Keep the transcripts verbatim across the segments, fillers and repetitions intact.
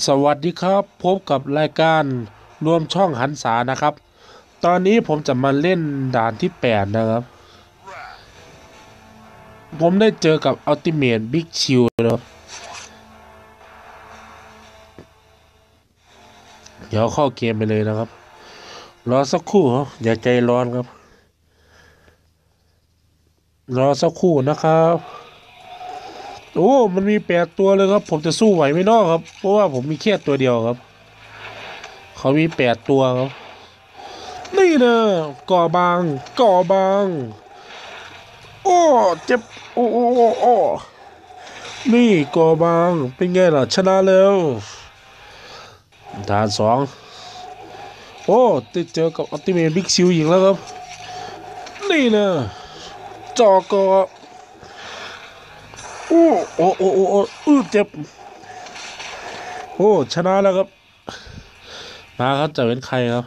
สวัสดีครับพบกับรายการรวมช่องหันษานะครับตอนนี้ผมจะมาเล่นด่านที่แปดนะครับผมได้เจอกับอัลติเมทบิ๊กชิลนะครับเดี๋ยวเข้าเกมไปเลยนะครับรอสักครู่ครับอย่าใจร้อนครับรอสักครู่นะครับโอ้มันมีแปดตัวเลยครับผมจะสู้ไหวไหมน้อครับเพราะว่าผมมีแค่ตัวเดียวครับเขามีแปดตัวครับนี่นะก่อบางก่อบางโอ้เจ็บโอ้โอ้โอ้โอ้นี่ก่อบางเป็นไงล่ะชนะแล้วด่านสองโอ้ติดเจอกับอัลติเมทบิ๊กซิลอีกแล้วครับนี่นะจอกอโอ้โอ้โอ้โอ้โอ้อื้อเจ็บโอ้ชนะแล้วครับมาครับจะเป็นใครครับ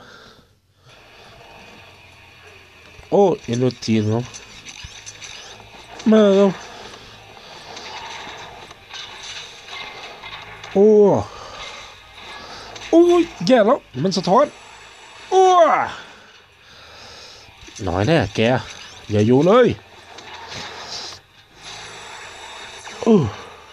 โอ้เอ็นโดจีนครับมาครับโอ้โอ้ยแย่แล้วมันสะท้อนโอ้หน่อยแน่แกอย่าอยู่เลยโอ้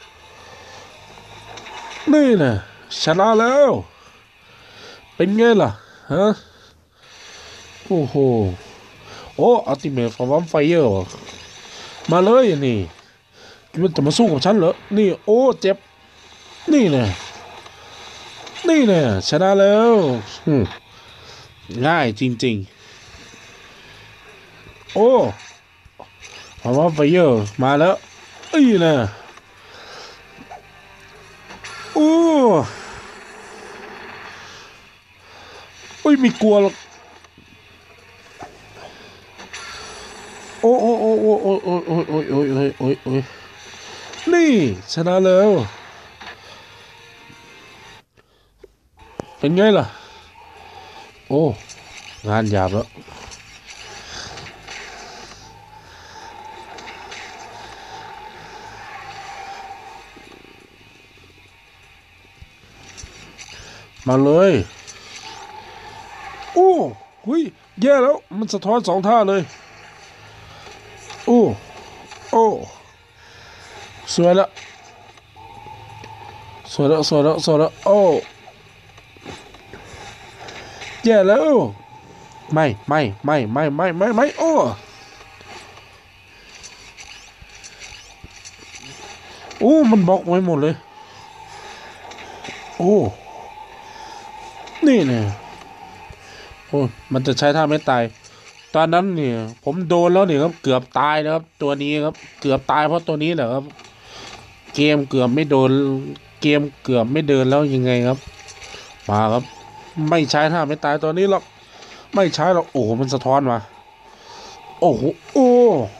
นี่นะชนะแล้วเป็นไงล่ะฮะโอ้โหโอ้อัลติเมทฟอร์มไฟเออร์มาเลยนี่มันจะมาสู้กับฉันเหรอนี่โอ้เจ็บนี่นะนี่นะชนะแล้วง่ายจริงๆโอ้ฟอร์มไฟเออร์มาแล้วเอ้ยนะโอ้โอ้ยไม่กลัวหรอกโอ้โอ้โอ้โอ้โอ้โอ้โอ้โอ้โอ้โอ้โอ้โอ้นี่ชนะแล้วเป็นไงล่ะโอ้งานหยาบแล้วมาเลยโอ้หุยแย่แล้วมันสะท้อนสองท่าเลยโอ้โอ้สวยละสวยละสวยละสวยละโอ้แย่แล้วไม่ไม่ไม่ไม่ไม่ไม่ไม่โอ้โอ้มันบล็อกไว้หมดเลยโอ้นี่เนี่ยโอ้มันจะใช้ท่าไม่ตายตอนนั้นเนี่ยผมโดนแล้วเนี่ยครับเกือบตายนะครับตัวนี้ครับเกือบตายเพราะตัวนี้แหละครับเกมเกือบไม่โดนเกมเกือบไม่เดินแล้วยังไงครับมาครับไม่ใช้ท่าไม่ตายตัวนี้หรอกไม่ใช้หรอกโอ้โหมันสะท้อนมาโอ้โหโอ้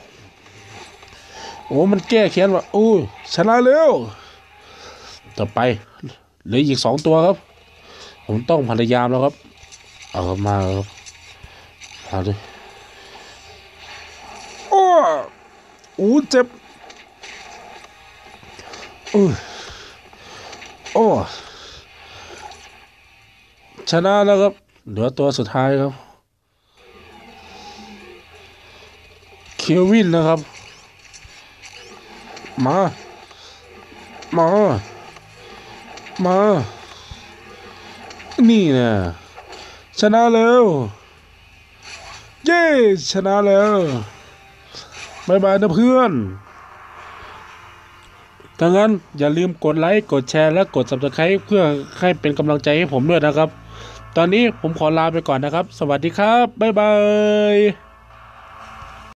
โอ้มันแก้แค้นว่ะโอ้ยชนะแล้วต่อไปเหลืออีกสองตัวครับผมต้องพยายามแล้วครับเอามาครับเอาเลยโอ้โอ้เจ็บโอ้โอ้ชนะแล้วครับเหลือตัวสุดท้ายครับเควินนะครับมามามานี่นะชนะแล้วเย้ชนะแล้วบายบายนะเพื่อนถ้างั้นอย่าลืมกดไลค์กดแชร์และกด ซับสไครบ์ เพื่อให้เป็นกำลังใจให้ผมด้วยนะครับตอนนี้ผมขอลาไปก่อนนะครับสวัสดีครับบ๊ายบาย